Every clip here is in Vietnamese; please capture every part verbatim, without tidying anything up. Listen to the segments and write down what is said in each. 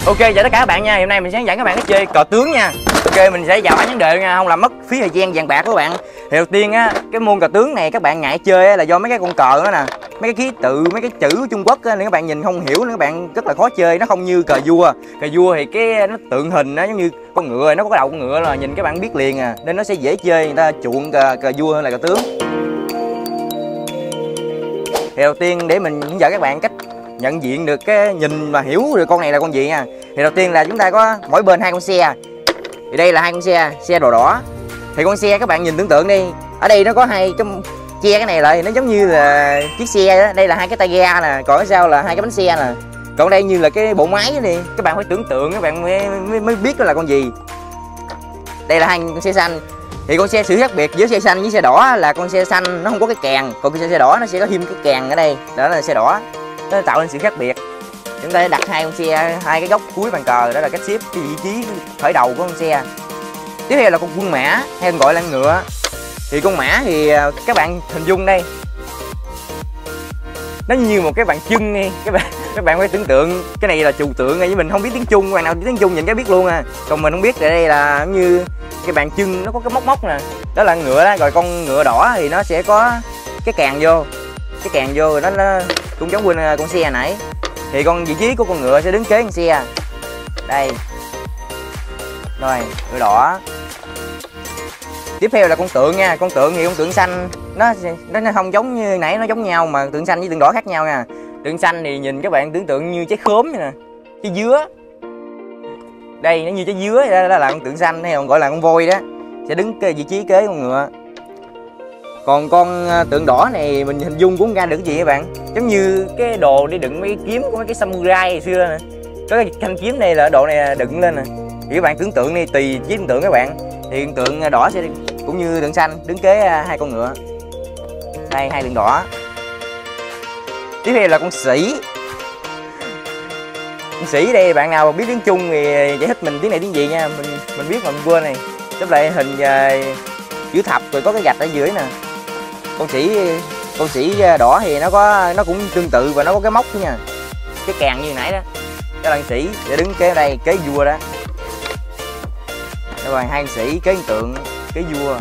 Ok, chào tất cả các bạn nha. Hôm nay mình sẽ dẫn các bạn đi chơi cờ tướng nha. Ok, mình sẽ vào ánh vấn đề nha, không làm mất phí thời gian vàng bạc của các bạn. Thì đầu tiên á, cái môn cờ tướng này các bạn ngại chơi á, là do mấy cái con cờ đó nè, mấy cái ký tự, mấy cái chữ Trung Quốc á, nên các bạn nhìn không hiểu nên các bạn rất là khó chơi. Nó không như cờ vua. Cờ vua thì cái nó tượng hình nó giống như con ngựa, nó có cái đầu con ngựa là nhìn các bạn biết liền à, nên nó sẽ dễ chơi, người ta chuộng cờ, cờ vua hơn là cờ tướng. Thì đầu tiên để mình hướng dẫn các bạn cách nhận diện được cái nhìn mà hiểu được con này là con gì nha. Thì đầu tiên là chúng ta có mỗi bên hai con xe. Thì đây là hai con xe, xe đồ đỏ. Thì con xe các bạn nhìn tưởng tượng đi, ở đây nó có hai cái che cái này lại thì nó giống như là chiếc xe đó. Đây là hai cái tay ga nè, còn ở sau là hai cái bánh xe nè. Còn đây như là cái bộ máy đi, các bạn phải tưởng tượng các bạn mới, mới, mới biết đó là con gì. Đây là hai con xe xanh. Thì con xe sự khác biệt giữa xe xanh với xe đỏ là con xe xanh nó không có cái càng, còn con xe đỏ nó sẽ có thêm cái càng ở đây, đó là xe đỏ. Nó tạo nên sự khác biệt. Chúng ta đặt hai con xe, hai cái góc cuối bàn cờ, đó là cách xếp cái vị trí khởi đầu của con xe. Tiếp theo là con quân mã hay gọi là ngựa. Thì con mã thì các bạn hình dung đây, nó như một cái bàn chân đi, các bạn các bạn phải tưởng tượng cái này là trừu tượng với mình không biết tiếng Trung, các bạn nào tiếng Trung nhìn cái biết luôn à. Còn mình không biết, đây là như cái bàn chân nó có cái móc móc nè, đó là ngựa đó. Rồi con ngựa đỏ thì nó sẽ có cái càng vô, cái càng vô rồi nó, nó cũng giống như con xe nãy. Thì con vị trí của con ngựa sẽ đứng kế con xe đây, rồi ngựa đỏ. Tiếp theo là con tượng nha. Con tượng thì con tượng xanh nó nó không giống như nãy, nó giống nhau mà tượng xanh với tượng đỏ khác nhau nha. Tượng xanh thì nhìn các bạn tưởng tượng như trái khóm nè, trái dứa. Đây nó như trái dứa, đó, đó là con tượng xanh hay còn gọi là con voi đó, sẽ đứng cái vị trí kế con ngựa. Còn con tượng đỏ này mình hình dung cũng ra được cái gì các bạn, giống như cái đồ đi đựng mấy cái kiếm của mấy cái samurai hồi xưa nè, có cái thanh kiếm này là độ này đựng lên nè. Thì các bạn tưởng tượng đi, tùy với tưởng tượng các bạn. Thì tượng đỏ sẽ cũng như tượng xanh đứng kế hai con ngựa. Đây hai tượng đỏ. Tiếp theo là con sĩ. Con sĩ đây bạn nào biết tiếng Trung thì giải thích mình tiếng này tiếng gì nha, mình mình biết mà mình quên này. Tiếp lại hình uh, chữ thập rồi có cái gạch ở dưới nè. Con sĩ con sĩ đỏ thì nó có nó cũng tương tự và nó có cái móc nữa nha, cái càng như hồi nãy đó. Cái là sĩ để đứng kế đây kế vua đó. Rồi hai sĩ kế tượng kế vua.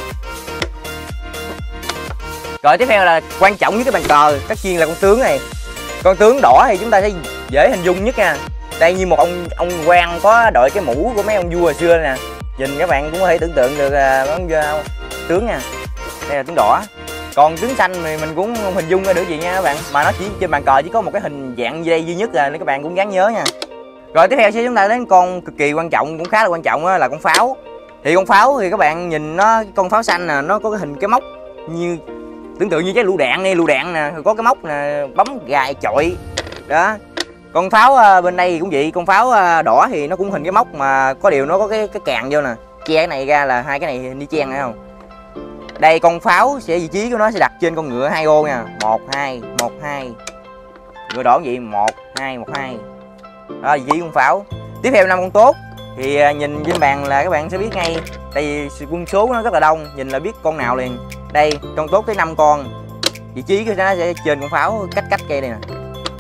Rồi tiếp theo là quan trọng nhất cái bàn cờ, tất nhiên là con tướng này. Con tướng đỏ thì chúng ta sẽ dễ hình dung nhất nha. Đây như một ông ông quan có đội cái mũ của mấy ông vua hồi xưa nè. Nhìn các bạn cũng có thể tưởng tượng được con uh, tướng nha. Đây là tướng đỏ. Còn tướng xanh thì mình cũng không hình dung ra được gì nha các bạn. Mà nó chỉ trên bàn cờ chỉ có một cái hình dạng như đây duy nhất rồi nên các bạn cũng gắng nhớ nha. Rồi tiếp theo sẽ chúng ta đến con cực kỳ quan trọng, cũng khá là quan trọng đó, là con pháo. Thì con pháo thì các bạn nhìn nó, con pháo xanh nè, nó có cái hình cái móc như tưởng tượng như cái lựu đạn đi, lựu đạn nè, có cái móc nè, bấm gài chọi đó. Con pháo bên đây cũng vậy, con pháo đỏ thì nó cũng hình cái móc mà có điều nó có cái cái càng vô nè, che cái này ra là hai cái này đi chen thấy không. Đây con pháo sẽ vị trí của nó sẽ đặt trên con ngựa hai ô nha, một hai một hai. Ngựa đỏ vậy một hai một hai. Đó vị trí con pháo. Tiếp theo năm con tốt thì nhìn trên bàn là các bạn sẽ biết ngay, tại vì quân số nó rất là đông, nhìn là biết con nào liền. Đây con tốt tới năm con, vị trí của nó sẽ trên con pháo cách cách cây đây nè.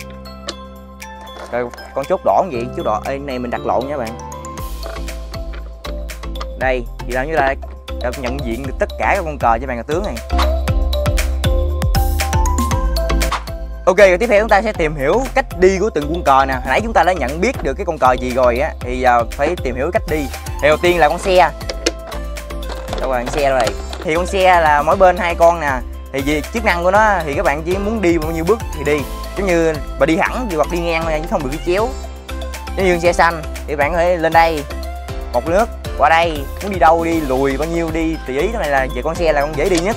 Rồi con chốt đỏ vậy, chốt đỏ ê, này mình đặt lộn nha bạn. Đây thì làm như là nhận diện được tất cả các con cờ trên bàn cờ tướng này. Ok, rồi tiếp theo chúng ta sẽ tìm hiểu cách đi của từng quân cờ nè. Hồi nãy chúng ta đã nhận biết được cái con cờ gì rồi á, thì giờ phải tìm hiểu cách đi. Thì đầu tiên là con xe. Đâu rồi, con xe rồi. Thì con xe là mỗi bên hai con nè. Thì vì chức năng của nó thì các bạn chỉ muốn đi bao nhiêu bước thì đi. Giống như mà đi thẳng thì hoặc đi ngang chứ không được đi chéo. Giống như con xe xanh thì bạn có thể lên đây, một nước qua đây, muốn đi đâu đi, lùi bao nhiêu đi tùy ý. Cái này là về con xe là con dễ đi nhất.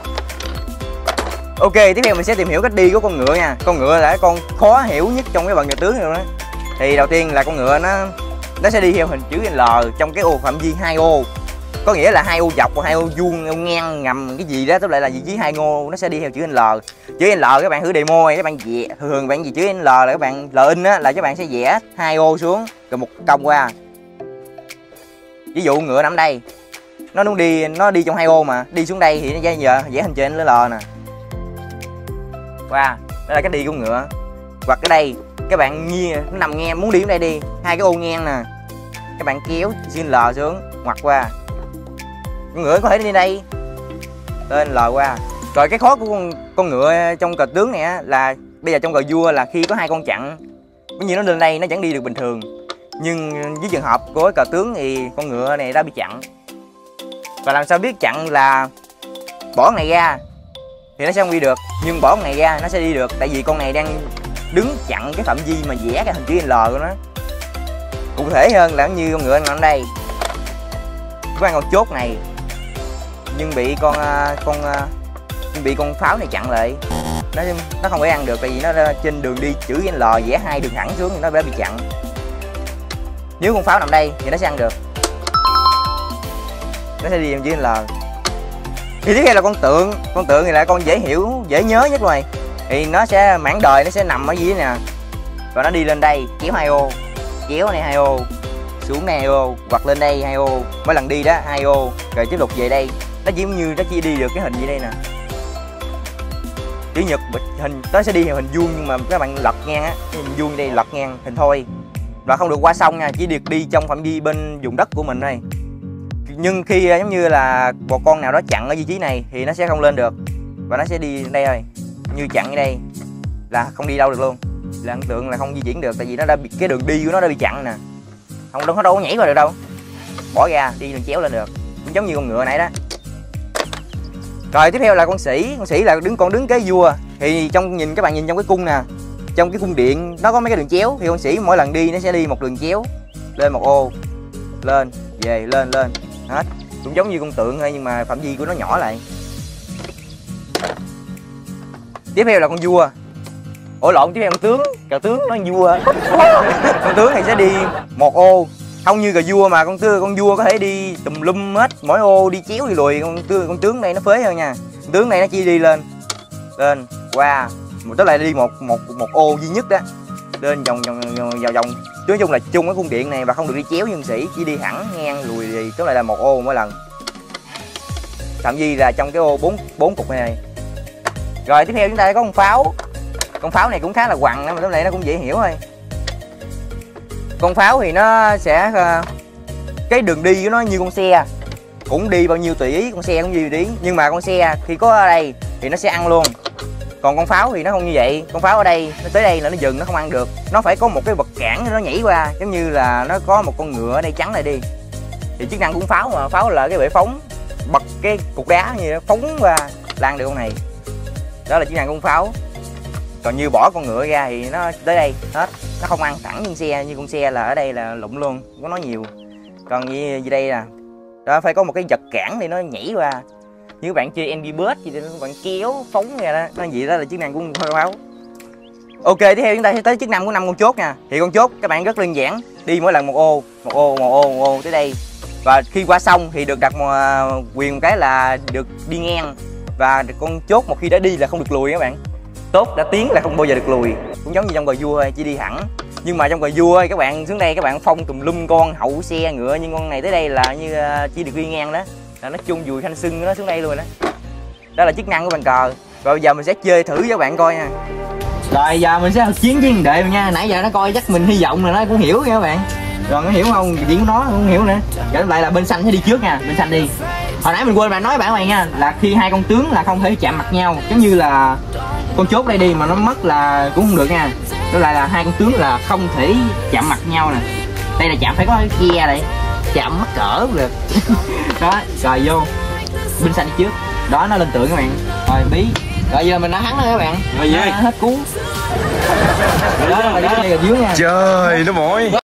Ok, tiếp theo mình sẽ tìm hiểu cách đi của con ngựa nha. Con ngựa là cái con khó hiểu nhất trong cái bàn cờ tướng này đó. Thì đầu tiên là con ngựa nó nó sẽ đi theo hình chữ L trong cái ô phạm vi hai ô. Có nghĩa là hai ô dọc và hai ô vuông, ô ngang ngầm cái gì đó, tức lại là vị trí hai ô nó sẽ đi theo chữ L. Chữ L các bạn thử demo này, các bạn vẽ thường thường bạn gì chữ L là các bạn L in á là các bạn sẽ vẽ hai ô xuống rồi một cong qua. Ví dụ ngựa nằm đây, nó muốn đi nó đi trong hai ô mà đi xuống đây thì nó giờ vẽ hình trên L nè. Qua, wow, đó là cách đi của ngựa. hoặc ở đây các bạn nghe nó nằm nghe muốn đi đến đây đi, hai cái ô ngang nè, các bạn kéo xin L xuống ngoặt qua, con ngựa có thể đi đây lên L qua. Rồi cái khó của con con ngựa trong cờ tướng này á, là bây giờ trong cờ vua là khi có hai con chặn, cái gì nó lên đây nó vẫn đi được bình thường, nhưng với trường hợp của cờ tướng thì con ngựa này đã bị chặn. Và làm sao biết chặn là bỏ con này ra thì nó sẽ không đi được, nhưng bỏ con này ra nó sẽ đi được, tại vì con này đang đứng chặn cái phạm vi mà vẽ cái hình chữ L của nó. Cụ thể hơn là như con ngựa nằm ở đây, có con chốt này nhưng bị con con nhưng bị con pháo này chặn lại, nó nó không thể ăn được, tại vì nó trên đường đi chữ L vẽ hai đường thẳng xuống thì nó đã bị chặn. Nếu con pháo nằm đây thì nó sẽ ăn được, nó sẽ đi chữ L. Thì tiếp theo là con tượng. Con tượng thì là con dễ hiểu, dễ nhớ nhất rồi. Thì nó sẽ mảng đời nó sẽ nằm ở dưới nè, và nó đi lên đây kéo hai ô, kéo này hai ô, xuống này hai ô, hoặc lên đây hai ô, mỗi lần đi đó hai ô, rồi tiếp tục về đây. Nó chỉ như nó chỉ đi được cái hình gì đây nè, chữ nhật hình, nó sẽ đi theo hình vuông, nhưng mà các bạn lật ngang á, cái hình vuông đây lật ngang hình thôi, và không được qua sông nha, chỉ được đi trong phạm vi bên vùng đất của mình thôi. Nhưng khi giống như là một con nào đó chặn ở vị trí này thì nó sẽ không lên được, và nó sẽ đi đây thôi, như chặn ở đây là không đi đâu được luôn, là ấn tượng là không di chuyển được, tại vì nó đã bị cái đường đi của nó đã bị chặn nè, không đâu, nó đâu có nhảy vào được đâu, bỏ ra đi đường chéo lên được, cũng giống như con ngựa này đó. Rồi tiếp theo là con sĩ. Con sĩ là đứng con đứng kế vua, thì trong nhìn các bạn nhìn trong cái cung nè, trong cái cung điện nó có mấy cái đường chéo, thì con sĩ mỗi lần đi nó sẽ đi một đường chéo lên một ô, lên về lên lên hết, cũng giống như con tượng thôi, nhưng mà phạm vi của nó nhỏ lại. Tiếp theo là con vua. Ủa lộn, tiếp theo con tướng. Cờ tướng nó vua. Con tướng thì sẽ đi một ô, không như cờ vua mà con tướng con vua có thể đi tùm lum hết, mỗi ô đi chéo đi lùi. Con tướng con tướng này nó phế hơn nha. Con tướng này nó chỉ đi lên lên qua, tức là đi một một một ô duy nhất đó, lên vòng vòng vòng vòng vòng. Nói chung là chung cái cung điện này và không được đi chéo như sĩ, chỉ đi thẳng ngang lùi thì tức là là một ô mỗi lần, thậm chí là trong cái ô bốn bốn cục này, này. Rồi tiếp theo chúng ta có con pháo. Con pháo này cũng khá là quằn, mà lúc này nó cũng dễ hiểu thôi. Con pháo thì nó sẽ cái đường đi của nó như con xe, cũng đi bao nhiêu tùy ý, con xe cũng như tùy ý, nhưng mà con xe khi có ở đây thì nó sẽ ăn luôn. Còn con pháo thì nó không như vậy, con pháo ở đây nó tới đây là nó dừng, nó không ăn được, nó phải có một cái vật cản nó nhảy qua, giống như là nó có một con ngựa ở đây chắn lại đi. Thì chức năng của pháo mà pháo là cái bệ phóng, bật cái cục đá như đó phóng qua lan được con này, đó là chức năng của con pháo. Còn như bỏ con ngựa ra thì nó tới đây hết, nó không ăn thẳng như xe, như con xe là ở đây là lụng luôn, không có nói nhiều. Còn như, như đây nè, đó phải có một cái vật cản thì nó nhảy qua, như các bạn chơi Angry Birds thì các bạn kéo phóng ra đó, nó gì đó là chức năng của con pháo. Ok, tiếp theo chúng ta sẽ tới chức năng của năm con chốt nha. Thì con chốt các bạn rất đơn giản, đi mỗi lần một ô, một ô, một ô, một ô tới đây. Và khi qua sông thì được đặt một quyền một cái là được đi ngang, và con chốt một khi đã đi là không được lùi các bạn. Tốt đã tiến là không bao giờ được lùi, cũng giống như trong cờ vua thôi, chỉ đi thẳng. Nhưng mà trong cờ vua các bạn xuống đây các bạn phong tùm lum con hậu xe ngựa, nhưng con này tới đây là như chỉ được đi ngang đó, là nó chung dùi thanh sưng nó xuống đây luôn đó. Đó là chức năng của bàn cờ. Rồi bây giờ mình sẽ chơi thử cho các bạn coi nha. Rồi giờ mình sẽ chiến với đệ nha. Nãy giờ nó coi chắc mình hy vọng là nó cũng hiểu nha các bạn. Rồi nó hiểu không? Chuyện của nó không hiểu nữa. Trở lại là bên xanh sẽ đi trước nha, bên xanh đi. Hồi nãy mình quên bạn nói bạn này nha, là khi hai con tướng là không thể chạm mặt nhau, giống như là con chốt đây đi mà nó mất là cũng không được nha. Đó lại là hai con tướng là không thể chạm mặt nhau nè. Đây là chạm phải có cái kia này, chạm mắc cỡ được. Đó, rồi vô. Bên xanh đi trước. Đó nó lên tượng các bạn. Rồi bí. Rồi giờ mình đã thắng rồi các bạn. Rồi hết cú. Đó, đó, đây là dưới nha. Trời nó mỏi.